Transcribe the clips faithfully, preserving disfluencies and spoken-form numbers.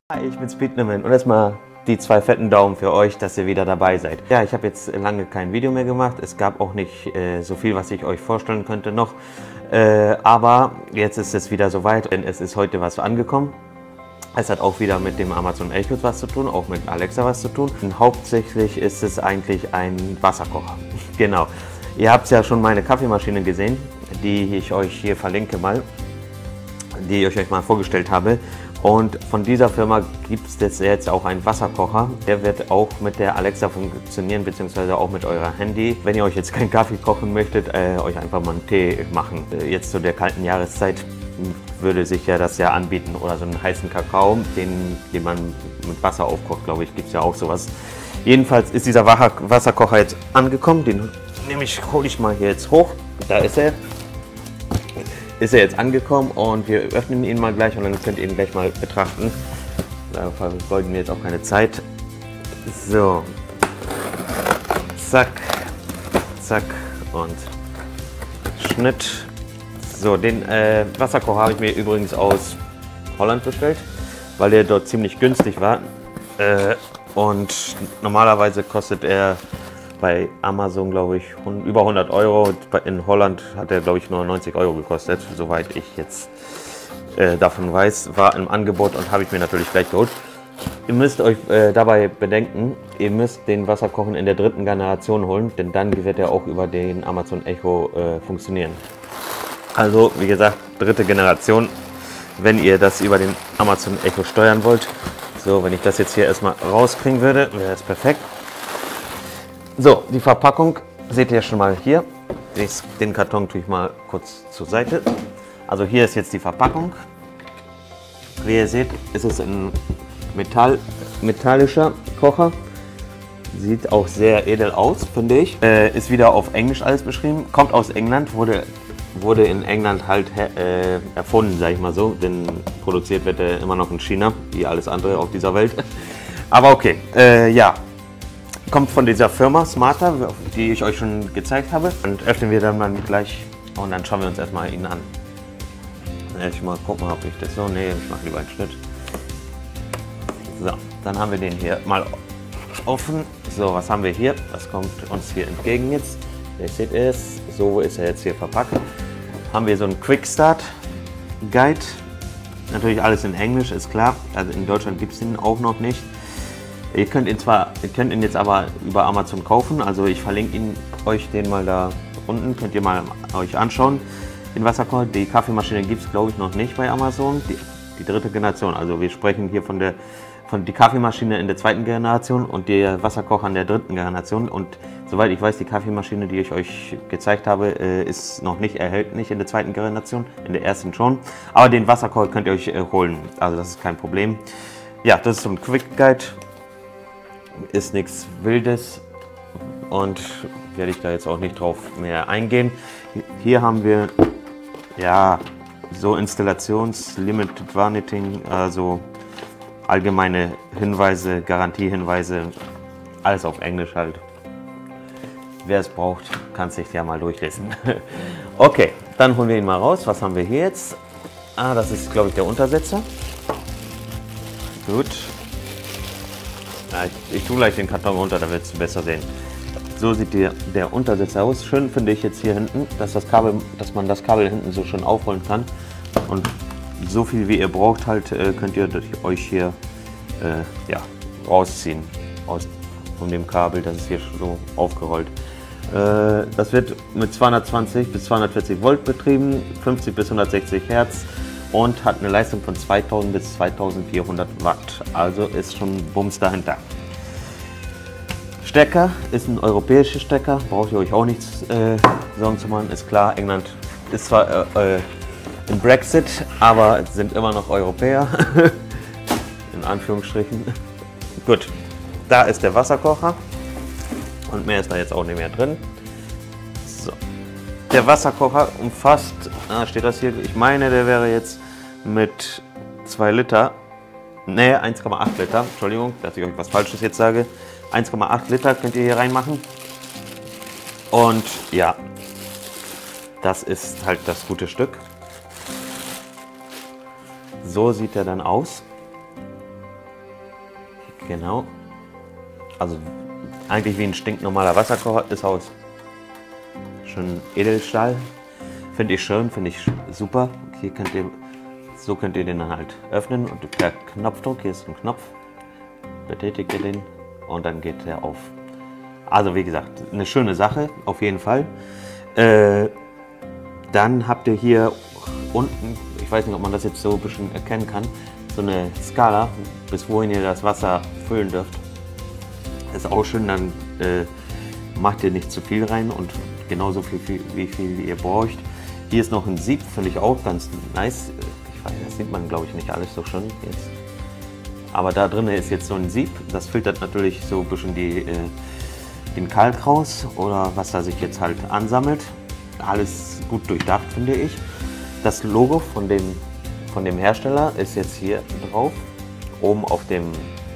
Hi, ich bin Speednomen und erstmal die zwei fetten Daumen für euch, dass ihr wieder dabei seid. Ja, ich habe jetzt lange kein Video mehr gemacht. Es gab auch nicht äh, so viel, was ich euch vorstellen könnte noch. Äh, aber jetzt ist es wieder soweit, denn es ist heute was angekommen. Es hat auch wieder mit dem Amazon Echo was zu tun, auch mit Alexa was zu tun. Und hauptsächlich ist es eigentlich ein Wasserkocher. Genau. Ihr habt ja schon meine Kaffeemaschine gesehen, die ich euch hier verlinke mal, die ich euch mal vorgestellt habe. Und von dieser Firma gibt es jetzt, jetzt auch einen Wasserkocher. Der wird auch mit der Alexa funktionieren, beziehungsweise auch mit eurem Handy. Wenn ihr euch jetzt keinen Kaffee kochen möchtet, äh, euch einfach mal einen Tee machen. Äh, jetzt zu der kalten Jahreszeit würde sich ja das ja anbieten. Oder so einen heißen Kakao, den, den man mit Wasser aufkocht, glaube ich, gibt es ja auch sowas. Jedenfalls ist dieser Wasserkocher jetzt angekommen. Den nehme ich, hole ich mal hier jetzt hoch. Da ist er. Ist er jetzt angekommen und wir öffnen ihn mal gleich und dann könnt ihr ihn gleich mal betrachten. Da vergeuden wir jetzt auch keine Zeit. So. Zack. Zack. Und Schnitt. So, den äh, Wasserkocher habe ich mir übrigens aus Holland bestellt, weil der dort ziemlich günstig war. Äh, und normalerweise kostet er bei Amazon, glaube ich, über hundert Euro. In Holland hat er, glaube ich, nur neunzig Euro gekostet, soweit ich jetzt äh, davon weiß. War im Angebot und habe ich mir natürlich gleich geholt. Ihr müsst euch äh, dabei bedenken, ihr müsst den Wasserkocher in der dritten Generation holen, denn dann wird er auch über den Amazon Echo äh, funktionieren. Also, wie gesagt, dritte Generation, wenn ihr das über den Amazon Echo steuern wollt. So, wenn ich das jetzt hier erstmal rauskriegen würde, wäre das perfekt. So, die Verpackung seht ihr schon mal hier. Den Karton tue ich mal kurz zur Seite. Also hier ist jetzt die Verpackung. Wie ihr seht, ist es ein Metall, metallischer Kocher. Sieht auch sehr edel aus, finde ich. Äh, ist wieder auf Englisch alles beschrieben. Kommt aus England, wurde, wurde in England halt äh, erfunden, sage ich mal so. Denn produziert wird er immer noch in China, wie alles andere auf dieser Welt. Aber okay, äh, ja. Kommt von dieser Firma Smarter, die ich euch schon gezeigt habe. Und öffnen wir dann mal gleich und dann schauen wir uns erstmal ihn an. Ich mal gucken, ob ich das so. Nee, ich mache lieber einen Schnitt. So, dann haben wir den hier mal offen. So, was haben wir hier? Was kommt uns hier entgegen jetzt? Ihr seht es. So ist er jetzt hier verpackt. Haben wir so einen Quick Start Guide. Natürlich alles in Englisch, ist klar. Also in Deutschland gibt es den auch noch nicht. Ihr könnt ihn zwar, ihr könnt ihn jetzt aber über Amazon kaufen, also ich verlinke ihn euch den mal da unten, könnt ihr mal euch anschauen, den Wasserkocher. Die Kaffeemaschine gibt es, glaube ich, noch nicht bei Amazon, die, die dritte Generation. Also wir sprechen hier von der von die Kaffeemaschine in der zweiten Generation und der Wasserkocher in der dritten Generation. Und soweit ich weiß, die Kaffeemaschine, die ich euch gezeigt habe, ist noch nicht erhältlich in der zweiten Generation, in der ersten schon. Aber den Wasserkocher könnt ihr euch holen, also das ist kein Problem. Ja, das ist so ein Quick Guide. Ist nichts Wildes und werde ich da jetzt auch nicht drauf mehr eingehen. Hier haben wir ja so Installations-Limited Warning, also allgemeine Hinweise, Garantiehinweise, alles auf Englisch halt. Wer es braucht, kann es sich ja mal durchlesen. Okay, dann holen wir ihn mal raus. Was haben wir hier jetzt? Ah, das ist, glaube ich, der Untersetzer. Gut. Ich, ich tue gleich den Karton runter, da wird es besser sehen. So sieht der, der Untersetzer aus. Schön finde ich jetzt hier hinten, dass, das Kabel, dass man das Kabel hinten so schön aufrollen kann. Und so viel wie ihr braucht, halt, könnt ihr euch hier äh, ja, rausziehen aus von dem Kabel. Das ist hier so aufgerollt. Äh, das wird mit zweihundertzwanzig bis zweihundertvierzig Volt betrieben, fünfzig bis hundertsechzig Hertz. Und hat eine Leistung von zweitausend bis zweitausendvierhundert Watt, also ist schon Bums dahinter. Stecker ist ein europäischer Stecker, braucht ihr euch auch nichts äh, Sorgen zu machen, ist klar, England ist zwar äh, im Brexit, aber sind immer noch Europäer, in Anführungsstrichen. Gut, da ist der Wasserkocher und mehr ist da jetzt auch nicht mehr drin. So. Der Wasserkocher umfasst, ah, steht das hier, ich meine, der wäre jetzt mit zwei Liter, ne, eins Komma acht Liter, Entschuldigung, dass ich euch was Falsches jetzt sage. eins Komma acht Liter könnt ihr hier reinmachen. Und ja, das ist halt das gute Stück. So sieht er dann aus. Genau. Also eigentlich wie ein stinknormaler Wasserkocher, ist aus schön Edelstahl. Finde ich schön, finde ich super. Hier könnt ihr, so könnt ihr den dann halt öffnen und per Knopfdruck, hier ist ein Knopf, betätigt ihr den und dann geht der auf. Also wie gesagt, eine schöne Sache, auf jeden Fall. Äh, dann habt ihr hier unten, ich weiß nicht, ob man das jetzt so ein bisschen erkennen kann, so eine Skala, bis wohin ihr das Wasser füllen dürft. Ist auch schön, dann äh, macht ihr nicht zu viel rein und genauso viel, viel wie viel ihr braucht. Hier ist noch ein Sieb, finde ich auch ganz nice. Ich weiß, das sieht man glaube ich nicht alles so schön jetzt. Aber da drin ist jetzt so ein Sieb, das filtert natürlich so ein bisschen die, äh, den Kalk raus oder was da sich jetzt halt ansammelt. Alles gut durchdacht, finde ich. Das Logo von dem, von dem Hersteller ist jetzt hier drauf, oben auf dem,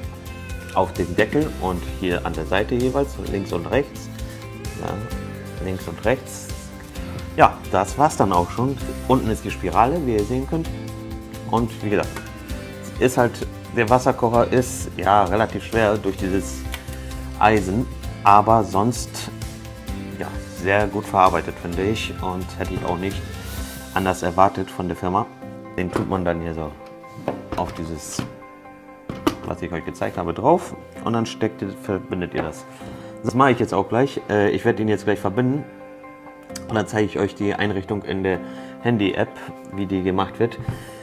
auf dem Deckel und hier an der Seite jeweils, links und rechts. Ja, links und rechts. Ja, das war's dann auch schon. Unten ist die Spirale, wie ihr sehen könnt. Und wie gesagt, ist halt, der Wasserkocher ist ja relativ schwer durch dieses Eisen, aber sonst ja, sehr gut verarbeitet, finde ich. Und hätte ich auch nicht anders erwartet von der Firma. Den tut man dann hier so auf dieses, was ich euch gezeigt habe, drauf. Und dann steckt ihr, verbindet ihr das. Das mache ich jetzt auch gleich. Ich werde ihn jetzt gleich verbinden. Und dann zeige ich euch die Einrichtung in der Handy-App, wie die gemacht wird.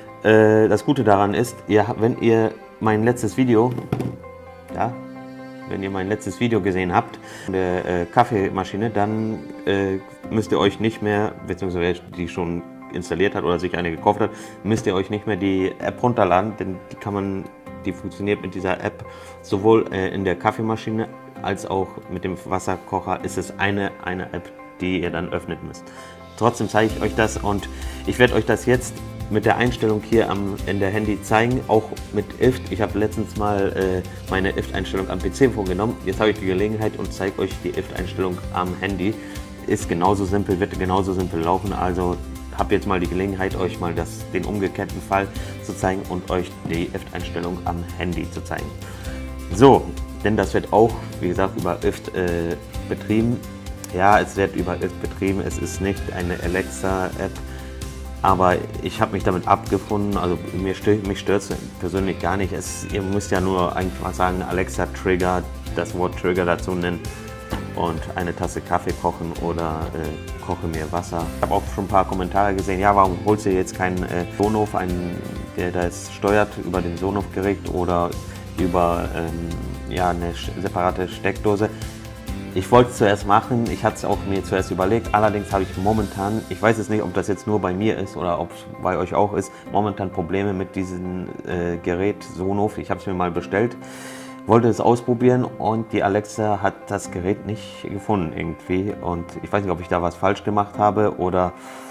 Das Gute daran ist, ihr, wenn ihr mein letztes Video, ja, wenn ihr mein letztes Video gesehen habt, der äh, Kaffeemaschine, dann äh, müsst ihr euch nicht mehr, beziehungsweise die schon installiert hat oder sich eine gekauft hat, müsst ihr euch nicht mehr die App runterladen, denn die kann man, die funktioniert mit dieser App sowohl äh, in der Kaffeemaschine als auch mit dem Wasserkocher. Ist es eine, eine App, die ihr dann öffnen müsst. Trotzdem zeige ich euch das und ich werde euch das jetzt mit der Einstellung hier am, in der Handy zeigen, auch mit I F T. Ich habe letztens mal äh, meine I F T-Einstellung am P C vorgenommen. Jetzt habe ich die Gelegenheit und zeige euch die I F T-Einstellung am Handy. Ist genauso simpel, wird genauso simpel laufen. Also habe jetzt mal die Gelegenheit, euch mal das, den umgekehrten Fall zu zeigen und euch die I F T-Einstellung am Handy zu zeigen. So, denn das wird auch, wie gesagt, über I F T äh, betrieben. Ja, es wird über I F T betrieben. Es ist nicht eine Alexa-App. Aber ich habe mich damit abgefunden, also mir stört, mich stört es persönlich gar nicht. Es, ihr müsst ja nur einfach sagen, Alexa Trigger, das Wort Trigger dazu nennen und eine Tasse Kaffee kochen oder äh, koche mir Wasser. Ich habe auch schon ein paar Kommentare gesehen, ja, warum holst du jetzt keinen äh, Sonoff, einen, der das steuert über den Sonoff-Gerät oder über ähm, ja, eine separate Steckdose. Ich wollte es zuerst machen, ich hatte es auch mir zuerst überlegt, allerdings habe ich momentan, ich weiß jetzt nicht, ob das jetzt nur bei mir ist oder ob es bei euch auch ist, momentan Probleme mit diesem äh, Gerät Sonoff. Ich habe es mir mal bestellt, wollte es ausprobieren und die Alexa hat das Gerät nicht gefunden irgendwie und ich weiß nicht, ob ich da was falsch gemacht habe oder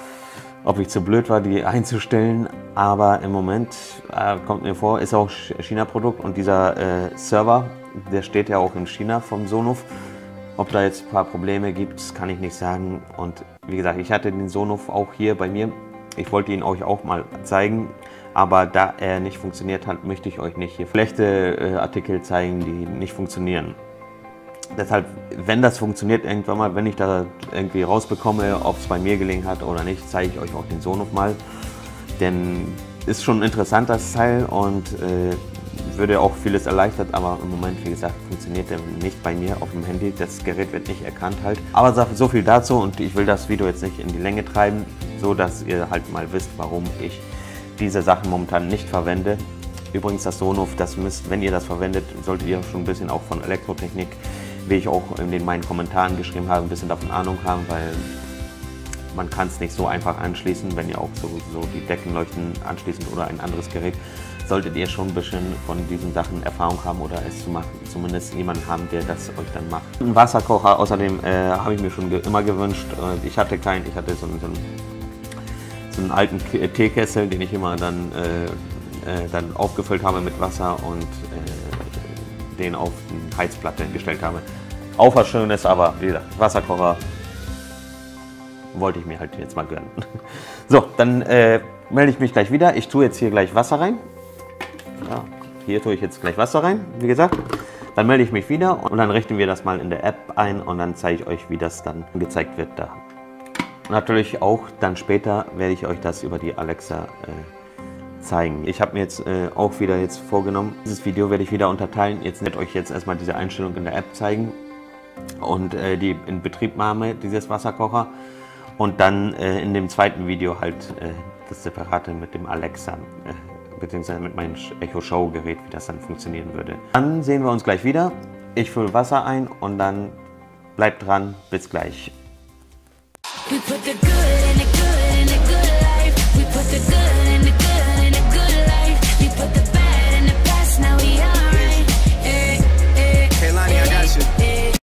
ob ich zu blöd war, die einzustellen, aber im Moment äh, kommt mir vor, ist auch China-Produkt und dieser äh, Server, der steht ja auch in China vom Sonoff. Ob da jetzt ein paar Probleme gibt, kann ich nicht sagen. Und wie gesagt, ich hatte den Sonoff auch hier bei mir. Ich wollte ihn euch auch mal zeigen. Aber da er nicht funktioniert hat, möchte ich euch nicht hier schlechte äh, Artikel zeigen, die nicht funktionieren. Deshalb, wenn das funktioniert irgendwann mal, wenn ich da irgendwie rausbekomme, ob es bei mir gelingen hat oder nicht, zeige ich euch auch den Sonoff mal. Denn ist schon ein interessantes Teil und äh, würde auch vieles erleichtert, aber im Moment, wie gesagt, funktioniert der nicht bei mir auf dem Handy. Das Gerät wird nicht erkannt halt. Aber so viel dazu und ich will das Video jetzt nicht in die Länge treiben, so dass ihr halt mal wisst, warum ich diese Sachen momentan nicht verwende. Übrigens das Sonoff, das müsst, wenn ihr das verwendet, solltet ihr schon ein bisschen auch von Elektrotechnik, wie ich auch in den meinen Kommentaren geschrieben habe, ein bisschen davon Ahnung haben, weil man kann es nicht so einfach anschließen, wenn ihr auch so, so die Deckenleuchten anschließen oder ein anderes Gerät. Solltet ihr schon ein bisschen von diesen Sachen Erfahrung haben oder es zu machen, zumindest jemanden haben, der das euch dann macht. Ein Wasserkocher außerdem äh, habe ich mir schon ge immer gewünscht. Äh, ich hatte keinen, ich hatte so einen, so einen, so einen alten Teekessel, den ich immer dann, äh, äh, dann aufgefüllt habe mit Wasser und äh, den auf eine Heizplatte gestellt habe. Auch was Schönes, aber wie gesagt, Wasserkocher wollte ich mir halt jetzt mal gönnen. So, dann äh, melde ich mich gleich wieder. Ich tue jetzt hier gleich Wasser rein. Ja, Hier tue ich jetzt gleich Wasser rein, wie gesagt. Dann melde ich mich wieder und dann richten wir das mal in der App ein und dann zeige ich euch, wie das dann gezeigt wird da. Natürlich auch dann später werde ich euch das über die Alexa äh, zeigen. Ich habe mir jetzt äh, auch wieder jetzt vorgenommen, dieses Video werde ich wieder unterteilen. Jetzt werde ich euch jetzt erstmal diese Einstellung in der App zeigen und äh, die Inbetriebnahme dieses Wasserkocher und dann äh, in dem zweiten Video halt äh, das Separate mit dem Alexa. Äh, beziehungsweise mit meinem Echo Show Gerät, wie das dann funktionieren würde. Dann sehen wir uns gleich wieder. Ich fülle Wasser ein und dann bleibt dran. Bis gleich. We put the good in the good in the good life. We put the